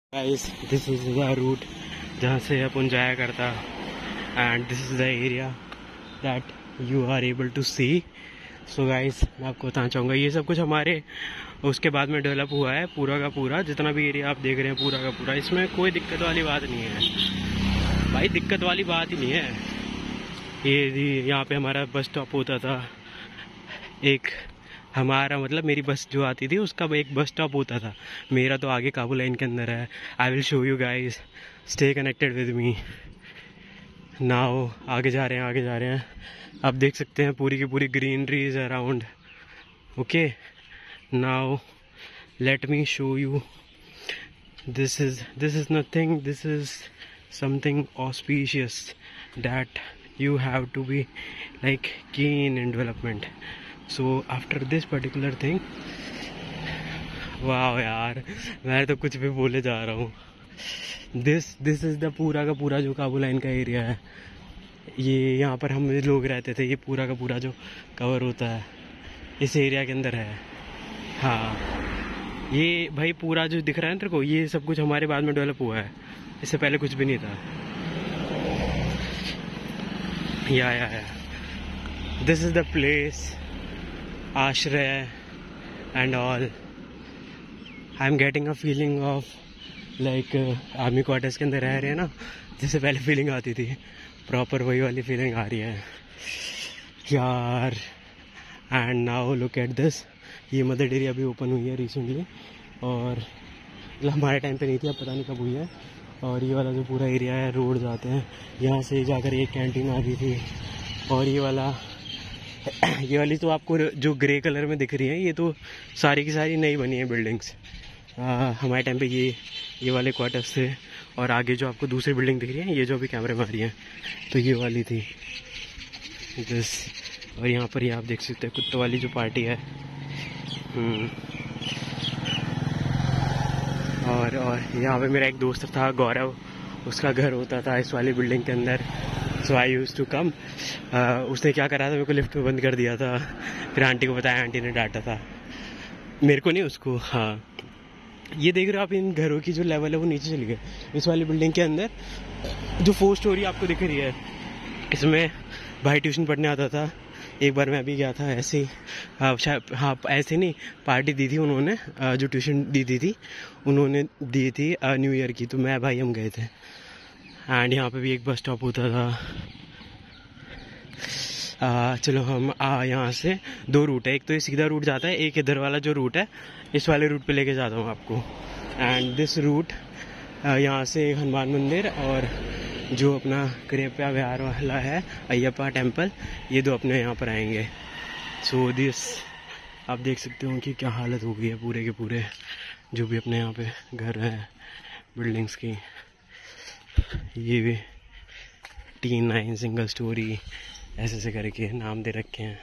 Guys this is the route जहाँ से अपन जाया करता and this is the area that you are able to see. So guys मैं आपको बताना चाहूँगा ये सब कुछ हमारे उसके बाद में डेवलप हुआ है। पूरा का पूरा जितना भी एरिया आप देख रहे हैं पूरा का पूरा, इसमें कोई दिक्कत वाली बात नहीं है भाई, दिक्कत वाली बात ही नहीं है। ये यहाँ पे हमारा बस स्टॉप होता था, एक हमारा मतलब मेरी बस जो आती थी उसका एक बस स्टॉप होता था। मेरा तो आगे काबू लाइन के अंदर है। I will show you guys, stay connected with me. Now आगे जा रहे हैं, आगे जा रहे हैं। आप देख सकते हैं पूरी की पूरी greenery is around. Okay, now let me show you. This is nothing, this is something auspicious that you have to be like keen in development. So after this particular thing, वाह यार मैं तो कुछ भी बोले जा रहा हूँ। दिस इज द पूरा का पूरा जो काबू लाइन का एरिया है। ये यहाँ पर हम लोग रहते थे, ये पूरा का पूरा जो कवर होता है इस एरिया के अंदर है। हाँ ये भाई पूरा जो दिख रहा है तेरे को, ये सब कुछ हमारे बाद में डेवलप हुआ है, इससे पहले कुछ भी नहीं था। Yeah this is the place, आश्रय and all. I am getting a feeling of like army quarters के अंदर रह रहे हैं ना, जैसे पहले फीलिंग आती थी, प्रॉपर वही वाली फीलिंग आ रही है यार। And now look at this, ये मदर डेयरी अभी ओपन हुई है रिसेंटली, और हमारे टाइम पे नहीं थी, अब पता नहीं कब हुई है। और ये वाला जो पूरा एरिया है, रोड जाते हैं यहाँ से जाकर, एक कैंटीन आ गई थी। और ये वाली तो आपको जो ग्रे कलर में दिख रही है, ये तो सारी की सारी नई बनी है बिल्डिंग्स। हमारे टाइम पे ये वाले क्वार्टर्स थे। और आगे जो आपको दूसरी बिल्डिंग दिख रही है, ये जो अभी कैमरे में आ रही है, तो ये वाली थी दिस। और यहाँ पर ये आप देख सकते हैं कुत्तों वाली जो पार्टी है। और यहाँ पे मेरा एक दोस्त था गौरव, उसका घर होता था इस वाली बिल्डिंग के अंदर। So I use to come. उसने क्या करा था, मेरे को लिफ्ट में बंद कर दिया था, फिर आंटी को बताया, आंटी ने डांटा था, मेरे को नहीं उसको। हाँ ये देख रहे हो आप, इन घरों की जो लेवल है वो नीचे चली गई। इस वाली बिल्डिंग के अंदर जो 4 स्टोरी आपको दिख रही है, इसमें भाई ट्यूशन पढ़ने आता था। एक बार मैं भी गया था ऐसे ही, हाँ ऐसे नहीं, पार्टी दी थी उन्होंने, जो ट्यूशन दी थी उन्होंने दी थी न्यू ईयर की, तो मैं भाई हम गए थे। एंड यहाँ पे भी एक बस स्टॉप होता था। चलो हम यहाँ से 2 रूट है, एक तो ये सीधा रूट जाता है, एक इधर वाला जो रूट है इस वाले रूट पे लेके जाता हूँ आपको। एंड दिस रूट यहाँ से हनुमान मंदिर और जो अपना कृपया विहार वाला है अयप्पा टेम्पल, ये 2 अपने यहाँ पर आएंगे। सो दिस आप देख सकते हो कि क्या हालत हो गई है पूरे के पूरे जो भी अपने यहाँ पे घर है बिल्डिंग्स की। ये भी T9 सिंगल स्टोरी ऐसे से करके नाम दे रखे हैं।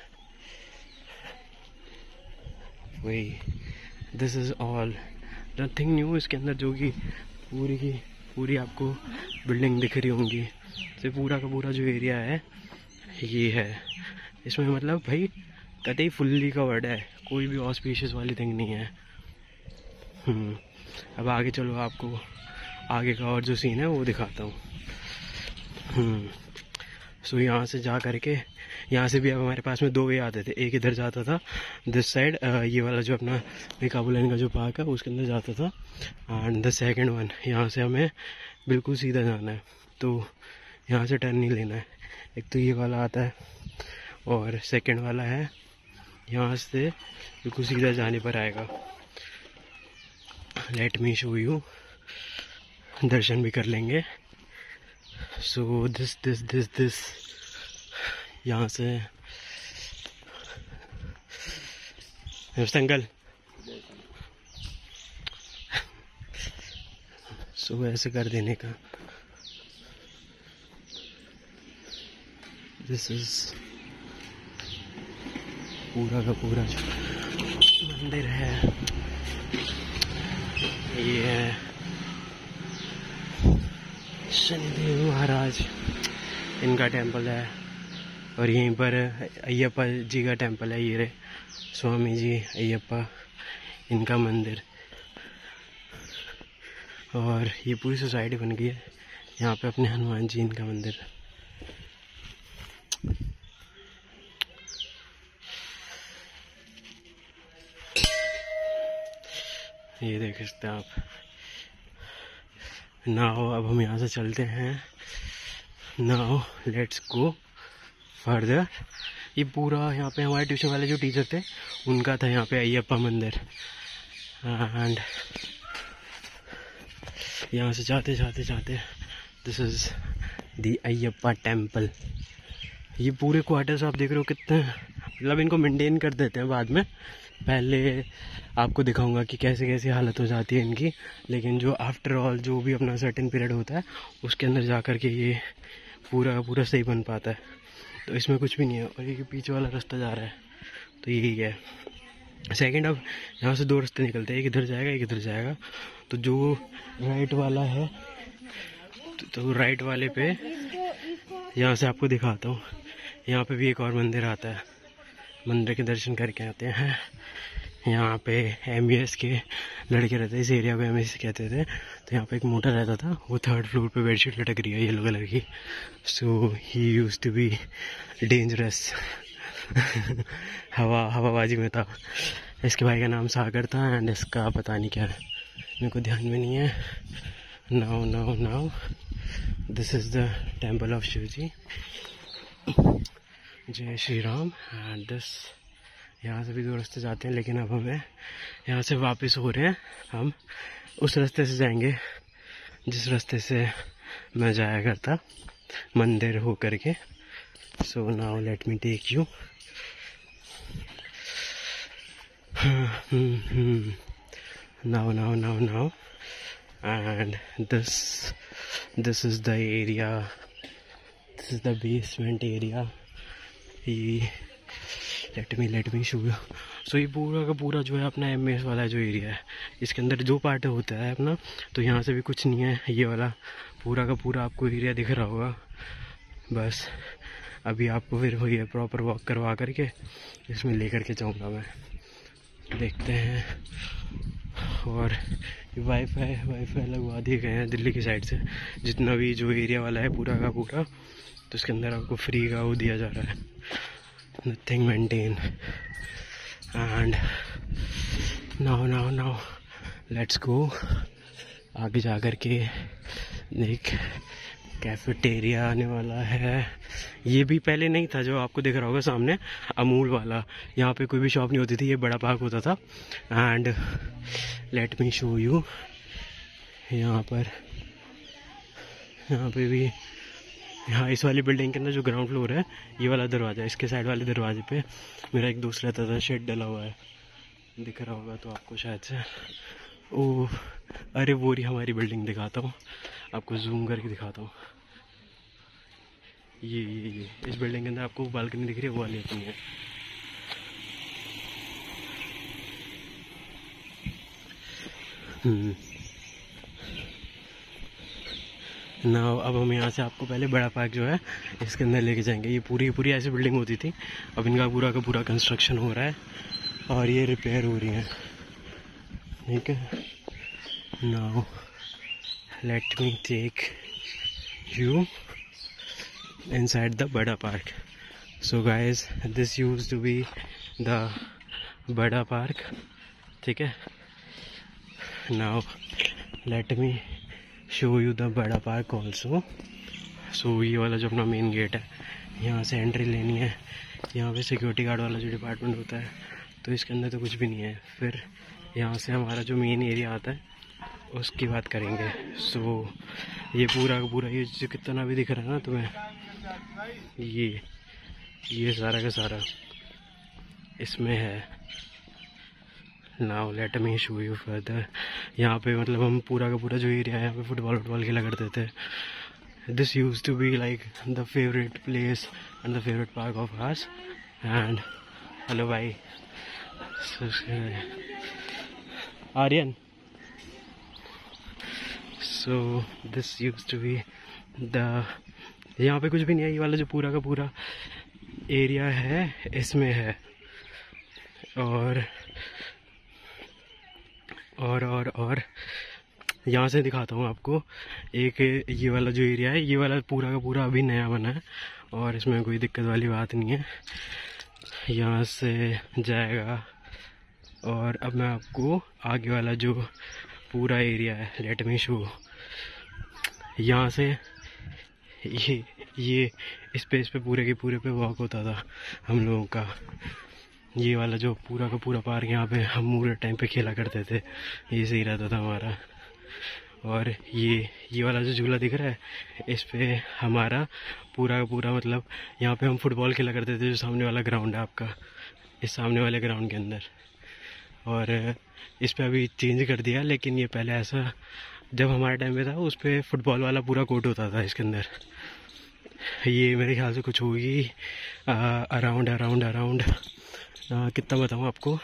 वही this is all, nothing new इसके अंदर, जो कि पूरी की पूरी आपको बिल्डिंग दिख रही होंगी। तो पूरा का पूरा जो एरिया है ये है, इसमें मतलब भाई कतई फुल्ली कवर्ड है, कोई भी ऑस्पिशियस वाली थिंग नहीं है। अब आगे चलो, आपको आगे का और जो सीन है वो दिखाता हूँ। सो यहाँ से जा करके, यहाँ से भी अब हमारे पास में 2 वे आते थे। एक इधर जाता था दिस साइड, ये वाला जो अपना काबू लाइन का जो पार्क है उसके अंदर जाता था। एंड द सेकंड वन, यहाँ से हमें बिल्कुल सीधा जाना है, तो यहाँ से टर्न नहीं लेना है। एक तो ये वाला आता है और सेकंड वाला है यहाँ से बिल्कुल सीधा जाने पर आएगा। लेट मी शो यू, दर्शन भी कर लेंगे। सो दिस यहाँ से अंकल, सो ऐसे कर देने का। दिस इज पूरा का पूरा जो मंदिर है, ये है शनिदेव महाराज, इनका टेम्पल है। और यहीं पर अयप्पा जी का टेम्पल है, ये रहे स्वामी जी अयप्पा, इनका मंदिर। और ये पूरी सोसाइटी बन गई है। यहाँ पे अपने हनुमान जी इनका मंदिर। ये देख सकते हैं आप। नाउ अब हम यहाँ से चलते हैं। Now let's go further. ये पूरा यहाँ पे हमारे ट्यूशन वाले जो टीचर थे उनका था यहाँ पे अयप्पा मंदिर। एंड यहाँ से जाते जाते this is the Ayyappa temple. ये पूरे क्वार्टर्स आप देख रहे हो कितने, मतलब इनको मेंटेन कर देते हैं बाद में। पहले आपको दिखाऊंगा कि कैसे कैसे हालत हो जाती है इनकी, लेकिन जो आफ्टर ऑल जो भी अपना सर्टेन पीरियड होता है उसके अंदर जा कर के ये पूरा पूरा सही बन पाता है। तो इसमें कुछ भी नहीं है। और ये पीछे वाला रास्ता जा रहा है तो यही है। सेकंड, अब यहाँ से दो रास्ते निकलते हैं, एक इधर जाएगा एक इधर जाएगा। तो जो राइट वाला है तो राइट वाले पे यहाँ से आपको दिखाता हूँ। यहाँ पे भी एक और मंदिर आता है, मंदिर के दर्शन करके आते हैं। यहाँ पे MBS के लड़के रहते हैं, इस एरिया पे MBS कहते थे। तो यहाँ पे एक मोटर रहता था, वो 3rd फ्लोर पे बेडशीट लटक रही है येलो कलर की। So he used to be dangerous. हवाबाजी में था। इसके भाई का नाम सागर था एंड इसका पता नहीं क्या है, मेरे को ध्यान में नहीं है। Now this is the temple of Shiv ji. जय श्री राम। एंड दिस, यहाँ से भी दो रास्ते जाते हैं, लेकिन अब हमें यहाँ से वापस हो रहे हैं। हम उस रास्ते से जाएंगे जिस रास्ते से मैं जाया करता मंदिर हो करके। So now let me take you. now and this is the area, this is the basement area. let me show you. So ये पूरा का पूरा जो है अपना MS वाला जो एरिया है, इसके अंदर जो पार्ट होता है अपना, तो यहाँ से भी कुछ नहीं है। ये वाला पूरा का पूरा आपको एरिया दिख रहा होगा। बस अभी आपको फिर वही है प्रॉपर वॉक करवा करके इसमें लेकर के जाऊँगा मैं, देखते हैं। और वाईफाई लगवा दिए गए हैं दिल्ली की साइड से, जितना भी जो एरिया वाला है पूरा का पूरा, तो उसके अंदर आपको फ्री का वो दिया जा रहा है, nothing maintain. And now let's go. आगे जा कर के एक कैफेटेरिया आने वाला है। ये भी पहले नहीं था, जो आपको दिख रहा होगा सामने अमूल वाला। यहाँ पे कोई भी शॉप नहीं होती थी, ये बड़ा पार्क होता था। And let me show you. यहाँ पे भी, यहाँ इस वाली बिल्डिंग के अंदर जो ग्राउंड फ्लोर है, ये वाला दरवाज़ा, इसके साइड वाले दरवाजे पे मेरा एक दोस्त रहता था, शेड डला हुआ है, दिख रहा होगा तो आपको शायद से। ओह अरे वो रही हमारी बिल्डिंग, दिखाता हूँ आपको, जूम करके दिखाता हूँ। ये इस बिल्डिंग के अंदर आपको बालकनी दिख रही है, वो वाली अपनी है। नाउ अब हम यहाँ से आपको पहले बड़ा पार्क जो है इसके अंदर लेके जाएंगे। ये पूरी ऐसी बिल्डिंग होती थी, अब इनका पूरा का पूरा कंस्ट्रक्शन हो रहा है और ये रिपेयर हो रही है, ठीक है। Now let me take you inside the Bada Park. So guys, this used to be the Bada Park, ठीक है। Now let me show you the Bada Park also. So ये वाला जो अपना मेन गेट है, यहाँ से एंट्री लेनी है। यहाँ पे सिक्योरिटी गार्ड वाला जो डिपार्टमेंट होता है, तो इसके अंदर तो कुछ भी नहीं है। फिर यहाँ से हमारा जो मेन एरिया आता है उसकी बात करेंगे। सो ये पूरा का पूरा, ये जो कितना भी दिख रहा है ना तुम्हें, ये सारा का सारा इसमें है। Now let me show you further. यहाँ पे मतलब हम पूरा का पूरा जो एरिया है, यहाँ पे फुटबॉल खेला करते थे। This use to be like the favourite place and the favourite park of ours. And hello भाई Aryan. So this use to be the, यहाँ पे कुछ भी नहीं है। ये वाला जो पूरा का पूरा एरिया है इसमें है। और यहाँ से दिखाता हूँ आपको। एक ये वाला जो एरिया है, ये वाला पूरा का पूरा अभी नया बना है और इसमें कोई दिक्कत वाली बात नहीं है। यहाँ से जाएगा और अब मैं आपको आगे वाला जो पूरा एरिया है, लेट मी शो। यहाँ से ये स्पेस पे पूरे के पूरे पे वॉक होता था हम लोगों का। ये वाला जो पूरा का पूरा पार्क, यहाँ पे हम पूरे टाइम पे खेला करते थे, ये सही रहता था हमारा। और ये वाला जो झूला दिख रहा है, इस पे हमारा पूरा का पूरा मतलब यहाँ पे हम फुटबॉल खेला करते थे, जो सामने वाला ग्राउंड है आपका, इस सामने वाले ग्राउंड के अंदर। और इस पे अभी चेंज कर दिया, लेकिन ये पहले ऐसा जब हमारे टाइम में था, उस पे फुटबॉल वाला पूरा कोर्ट होता था इसके अंदर। ये मेरे ख्याल से कुछ होगी अराउंड कितना बताऊँ आपको,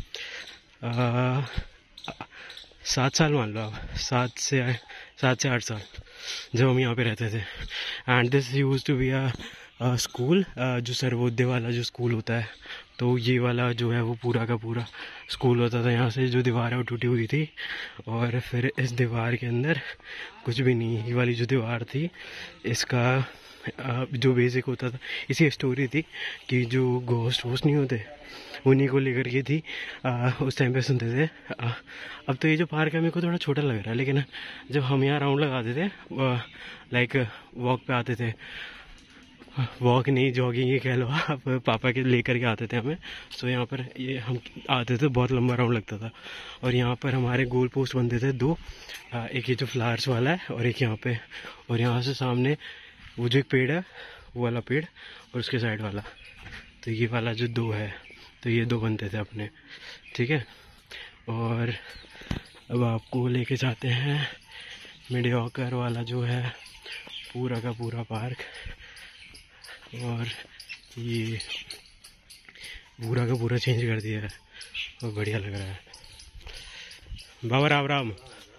7 साल मान लो आप, 7 से 8 साल जब हम यहाँ पे रहते थे। And this use to be a school, जो सर्वोदय वाला जो स्कूल होता है, तो ये वाला जो है वो पूरा का पूरा स्कूल होता था। यहाँ से जो दीवार है वो टूटी हुई थी और फिर इस दीवार के अंदर कुछ भी नहीं, ये वाली जो दीवार थी इसका जो बेसिक होता था, इसी स्टोरी थी कि जो घोस्ट नहीं होते, उन्हीं को लेकर के थी। उस टाइम पे सुनते थे। अब तो ये जो पार्क है मेरे को थोड़ा छोटा लग रहा है, लेकिन जब हम यहाँ राउंड लगाते थे, लाइक वॉक पे आते थे, वॉक नहीं जॉगिंग ये कह लो आप, पापा के लेकर के आते थे हमें, तो यहाँ पर ये हम आते थे, बहुत लंबा राउंड लगता था। और यहाँ पर हमारे गोल पोस्ट बनते थे 2, एक ये जो फ्लावर्स वाला है और एक यहाँ पे, और यहाँ से सामने वो जो एक पेड़ है, वो वाला पेड़ और उसके साइड वाला, तो ये वाला जो 2 है, तो ये 2 बनते थे अपने, ठीक है। और अब आपको लेके जाते हैं मीडियोकर वाला जो है पूरा का पूरा पार्क, और ये पूरा का पूरा चेंज कर दिया है और बढ़िया लग रहा है। बाबा राम राम।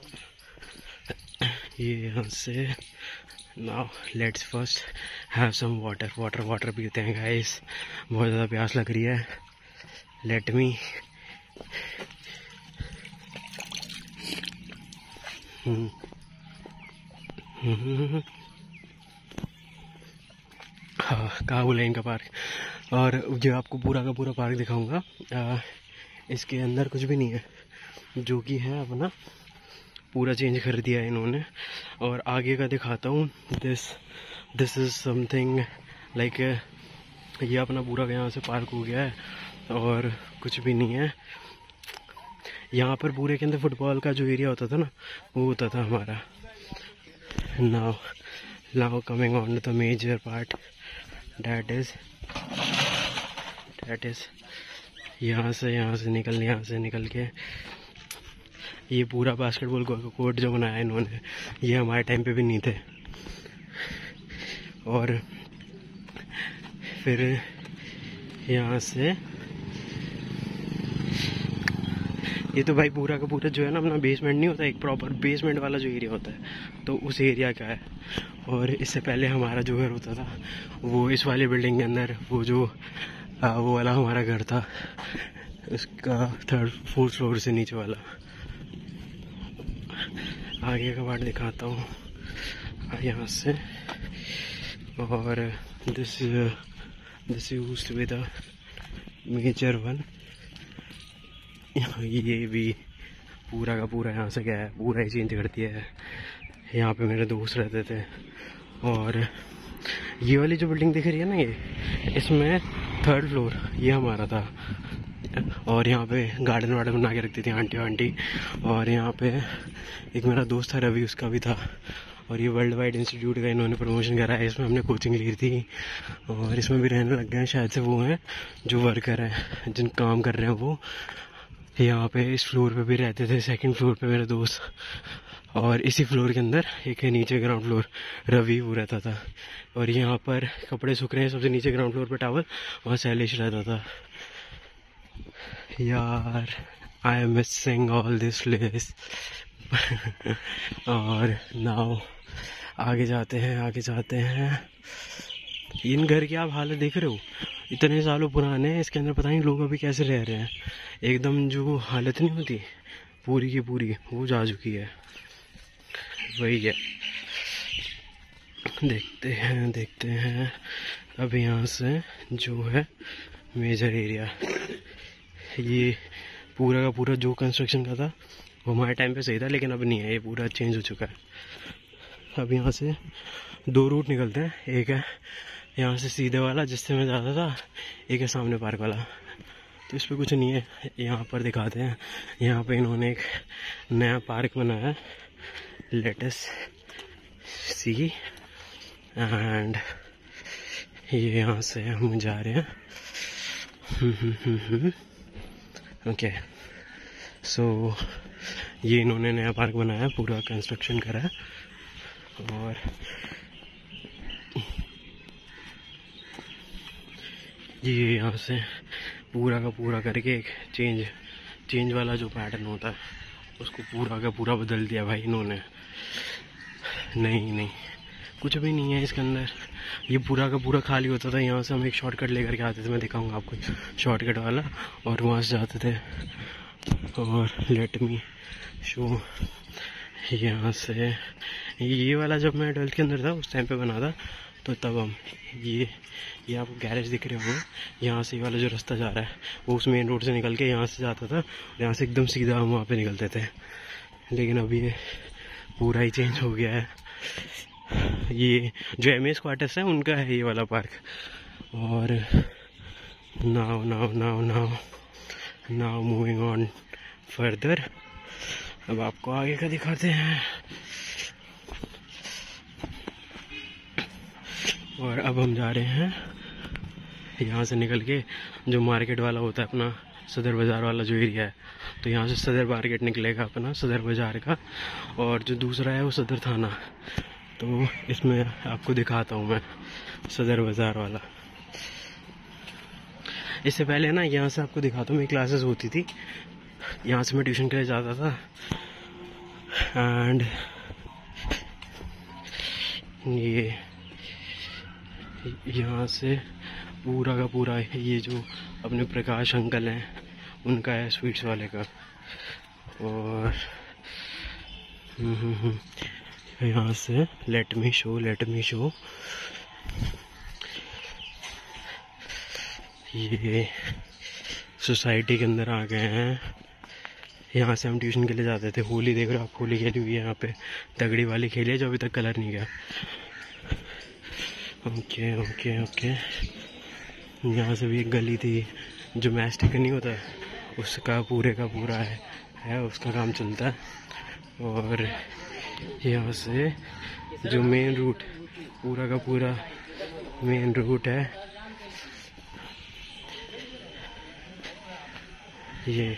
ये यहाँ से now let's first have some water पीते हैं गाइस, बहुत ज़्यादा प्यास लग रही है। लेट मी हाँ, काबुल है इनका पार्क। और जो आपको पूरा का पूरा पार्क दिखाऊंगा, इसके अंदर कुछ भी नहीं है, जो कि है अपना पूरा चेंज कर दिया है इन्होंने। और आगे का दिखाता हूँ, दिस इज़ समथिंग लाइक, ये अपना पूरा यहाँ से पार्क हो गया है और कुछ भी नहीं है। यहाँ पर पूरे के अंदर फुटबॉल का जो एरिया होता था ना, वो होता था हमारा। Now coming on the major part, that is यहाँ से निकल के ये पूरा बास्केटबॉल कोर्ट जो बनाया इन्होंने, ये हमारे टाइम पे भी नहीं थे। और फिर यहाँ से ये तो भाई पूरा का पूरा जो है ना अपना बेसमेंट नहीं होता, एक प्रॉपर बेसमेंट वाला जो एरिया होता है, तो उस एरिया का है। और इससे पहले हमारा जो घर होता था वो इस वाले बिल्डिंग के अंदर, वो जो वो वाला हमारा घर था, उसका 4th फ्लोर से नीचे वाला। आगे का पार्ट दिखाता हूँ यहाँ से। और this used to be the major one. ये भी पूरा का पूरा यहाँ से गया है, पूरा ही चेंज कर दिया है। यहाँ पे मेरे दोस्त रहते थे। और ये वाली जो बिल्डिंग दिख रही है ना, ये इसमें 3rd फ्लोर ये हमारा था। और यहाँ पे गार्डन वार्डन बना के रखती थी आंटी। और यहाँ पे एक मेरा दोस्त था रवि, उसका भी था। और ये वर्ल्ड वाइड इंस्टीट्यूट का इन्होंने प्रमोशन करा है, इसमें हमने कोचिंग ली थी। और इसमें भी रहने लग गए हैं, शायद से वो हैं जो वर्कर हैं, जिन काम कर रहे हैं वो। यहाँ पे इस फ्लोर पे भी रहते थे, 2nd फ्लोर पे मेरे दोस्त। और इसी फ्लोर के अंदर एक है नीचे ग्राउंड फ्लोर, रवि वो रहता था। और यहाँ पर कपड़े सूख रहे हैं, सबसे नीचे ग्राउंड फ्लोर पे टावल, वहाँ शैलेश रहता था। यार I am missing all this place. और नाउ आगे जाते हैं। इन घर की आप हालत देख रहे हो, इतने सालों पुराने हैं, इसके अंदर पता नहीं लोग अभी कैसे रह रहे हैं। एकदम जो हालत नहीं होती पूरी की पूरी, वो जा चुकी है। वही है। देखते हैं अब यहाँ से जो है मेजर एरिया, ये पूरा का पूरा जो कंस्ट्रक्शन का था वो हमारे टाइम पे सही था, लेकिन अब नहीं है, ये पूरा चेंज हो चुका है। अब यहाँ से 2 रूट निकलते हैं, एक है यहाँ से सीधे वाला जिससे मैं जाता था, एक है सामने पार्क वाला। तो इस पर कुछ नहीं है, यहाँ पर दिखाते हैं। यहाँ पे इन्होंने एक नया पार्क बनाया है, लेट अस सी। एंड ये यहाँ से हम जा रहे हैं। ओके, सो ये इन्होंने नया पार्क बनाया है, पूरा कंस्ट्रक्शन करा है। और ये यहाँ से पूरा का पूरा करके एक चेंज वाला जो पैटर्न होता है उसको पूरा का पूरा बदल दिया भाई इन्होंने। नहीं कुछ भी नहीं है इसके अंदर, ये पूरा का पूरा खाली होता था। यहाँ से हम एक शॉर्टकट लेकर के आते थे, मैं दिखाऊंगा आपको शॉर्टकट वाला, और वहाँ से जाते थे। और लेट मी शो, यहाँ से ये वाला जब मैं 12th के अंदर था उस टाइम पे बना था, तो तब हम ये आपको गैरेज दिख रहे होंगे, यहाँ से ये वाला जो रास्ता जा रहा है वो उस मेन रोड से निकल के यहाँ से जाता था, यहाँ से एकदम सीधा हम वहाँ पे निकलते थे। लेकिन अभी ये पूरा ही चेंज हो गया है। ये जो MS क्वार्टर्स है उनका है ये वाला पार्क। और नाउ मूविंग ऑन फर्दर, अब आपको आगे का दिखाते हैं। और अब हम जा रहे हैं यहाँ से निकल के, जो मार्केट वाला होता है अपना सदर बाज़ार वाला जो एरिया है, तो यहाँ से सदर मार्केट निकलेगा अपना सदर बाज़ार का, और जो दूसरा है वो सदर थाना। तो इसमें आपको दिखाता हूँ मैं सदर बाज़ार वाला। इससे पहले ना यहाँ से आपको दिखाता हूँ, मेरी क्लासेस होती थी, यहाँ से मैं ट्यूशन के लिए जाता था। एंड ये यहाँ से पूरा का पूरा ये जो अपने प्रकाश अंकल हैं उनका है, स्वीट्स वाले का। और यहाँ से लेट मी शो ये सोसाइटी के अंदर आ गए हैं। यहाँ से हम ट्यूशन के लिए जाते थे। होली देख रहे हो आप, होली खेली हुई है यहाँ पे, तगड़ी वाली खेली है जो अभी तक कलर नहीं गया। ओके यहाँ से भी एक गली थी, जो मैस्टिक नहीं होता उसका पूरे का पूरा है उसका काम चलता है। और यहाँ से जो मेन रूट, पूरा का पूरा मेन रूट है ये।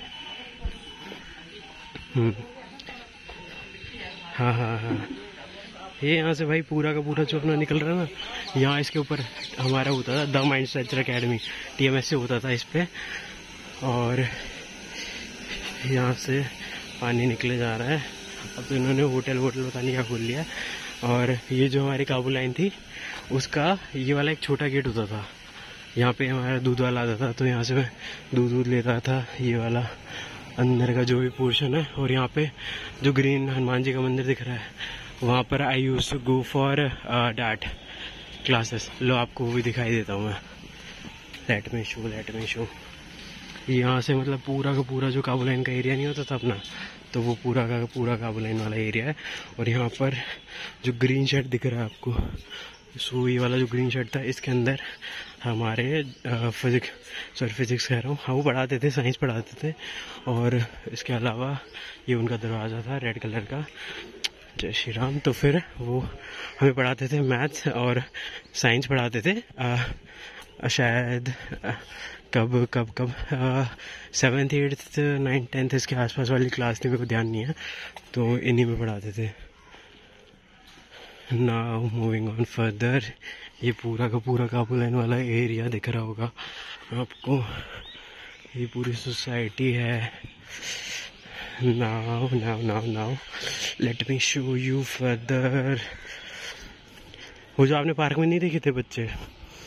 हाँ, ये यहाँ से भाई पूरा का पूरा जो अपना निकल रहा है ना, यहाँ इसके ऊपर हमारा होता था the mind structure academy, TMS से होता था इस पे। और यहाँ से पानी निकले जा रहा है। अब तो इन्होंने होटल पता नहीं क्या खोल लिया। और ये जो हमारी काबू लाइन थी उसका ये वाला एक छोटा गेट होता था, यहाँ पे हमारा दूध वाला आता था, तो यहाँ से मैं दूध लेता था, ये वाला अंदर का जो भी पोर्शन है। और यहाँ पे जो ग्रीन हनुमान जी का मंदिर दिख रहा है, वहाँ पर I use to go for that classes. लो आपको वो भी दिखाई देता हूँ मैं, लेट मी शो। यहाँ से मतलब पूरा का पूरा जो काबू लाइन का एरिया नहीं होता था अपना, तो वो पूरा का पूरा काबू लाइन वाला एरिया है। और यहाँ पर जो ग्रीन शेड दिख रहा है आपको, सो ये वाला जो ग्रीन शेड था, इसके अंदर हमारे फिजिक्स कह रहा हूँ, हाँ वो पढ़ाते थे, साइंस पढ़ाते थे। और इसके अलावा ये उनका दरवाज़ा था रेड कलर का, जय श्री राम। तो फिर वो हमें पढ़ाते थे मैथ्स और साइंस पढ़ाते थे। शायद कब 7th 8th 9th 10th इसके आसपास वाली क्लास थी, मेरे को ध्यान नहीं है, तो इन्हीं में पढ़ाते थे। नाउ मूविंग ऑन फर्दर, ये पूरा का पूरा काबू लाइन वाला एरिया दिख रहा होगा आपको, ये पूरी सोसाइटी है। Now let me show you further. वो जो आपने पार्क में नहीं देखे थे बच्चे,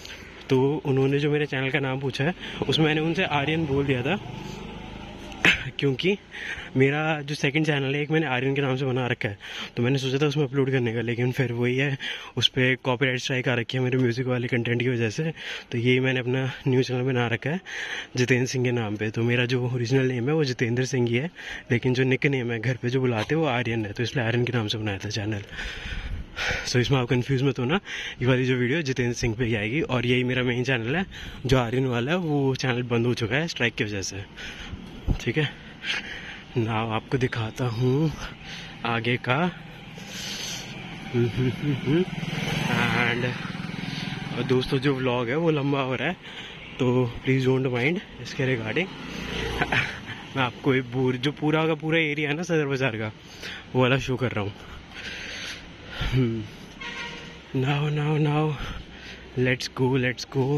तो उन्होंने जो मेरे चैनल का नाम पूछा है, उसमें मैंने उनसे आर्यन बोल दिया था क्योंकि मेरा जो सेकंड चैनल है एक मैंने आर्यन के नाम से बना रखा है, तो मैंने सोचा था उसमें अपलोड करने का, लेकिन फिर वही है उस पर कॉपीराइट स्ट्राइक आ रखी है मेरे म्यूज़िक वाले कंटेंट की वजह से। तो यही मैंने अपना न्यू चैनल बना रखा है जितेंद्र सिंह के नाम पे। तो मेरा जो ओरिजिनल नेम है वो जितेंद्र सिंह ही है, लेकिन जो निक नेम है घर पे जो बुलाते हैं वो आर्यन है, तो इसलिए आर्यन के नाम से बनाया था चैनल। सो इसमें आप कंफ्यूज मत होना, ये वाली जो वीडियो जितेंद्र सिंह पे ही आएगी। और यही मेरा मेन चैनल है, जो आर्यन वाला है वो चैनल बंद हो चुका है स्ट्राइक की वजह से, ठीक है। नाउ आपको दिखाता हूँ आगे का। एंड दोस्तों जो व्लॉग है वो लंबा हो रहा है, तो प्लीज़ डोंट माइंड इसके रिगार्डिंग। मैं आपको एक जो पूरा का पूरा एरिया है ना सदर बाज़ार का, वो वाला शो कर रहा हूँ। Now, let's go.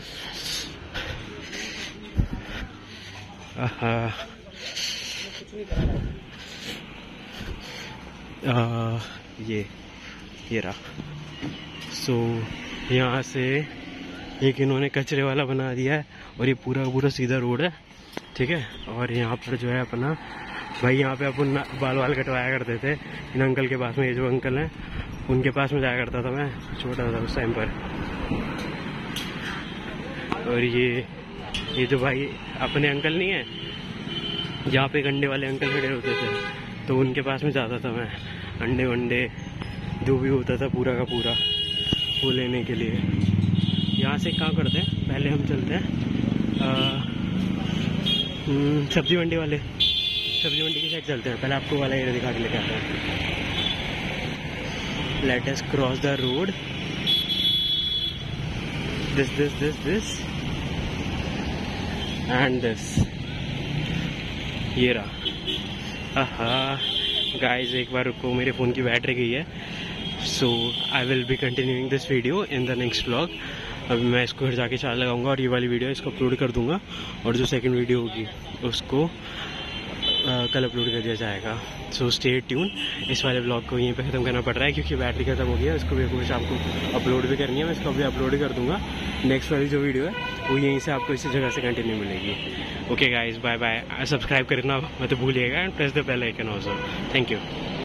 ये रहा। सो यहाँ से एक इन्होंने कचरे वाला बना दिया है, और ये पूरा का पूरा सीधा रोड है, ठीक है। और यहाँ पर जो है अपना भाई, यहाँ पे अपन बाल कटवाया करते थे इन अंकल के पास में। ये जो अंकल हैं उनके पास में जाया करता था मैं, छोटा था उस टाइम पर। और ये जो भाई अपने अंकल नहीं है, यहाँ पे अंडे वाले अंकल खड़े होते थे, तो उनके पास में जाता था मैं, अंडे वंडे जो भी होता था पूरा का पूरा वो लेने के लिए। यहाँ से कहाँ करते हैं, पहले हम चलते हैं सब्जी मंडी की साइड चलते हैं। पहले आपको वाला एरिया दिखा के लेके आते हैं। Let us cross the road. This and this. ये रहा। गाइज एक बार रुको, मेरे फ़ोन की बैटरी गई है। So I will be continuing this video in the next vlog. अभी मैं इसको घर जाके चार्ज लगाऊंगा और ये वाली वीडियो इसको अपलोड कर दूंगा, और जो सेकंड वीडियो होगी उसको कल अपलोड कर दिया जाएगा। So stay tune. इस वाले ब्लॉग को यहीं पे ख़त्म करना पड़ रहा है क्योंकि बैटरी ख़त्म हो गया। इसको भी कुछ आपको अपलोड भी करनी है, मैं इसको भी अपलोड कर दूंगा। नेक्स्ट वाली जो वीडियो है वो यहीं से आपको इसी जगह से कंटिन्यू मिलेगी। Okay guys, bye bye. Subscribe करना मत भूलिएगा and press the bell icon also. Thank you.